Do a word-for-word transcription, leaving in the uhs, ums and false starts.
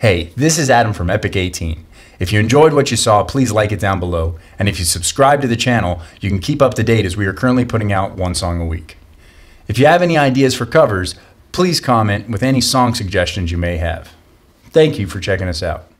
Hey, this is Adam from Epic eighteen. If you enjoyed what you saw, please like it down below. And if you subscribe to the channel, you can keep up to date as we are currently putting out one song a week. If you have any ideas for covers, please comment with any song suggestions you may have. Thank you for checking us out.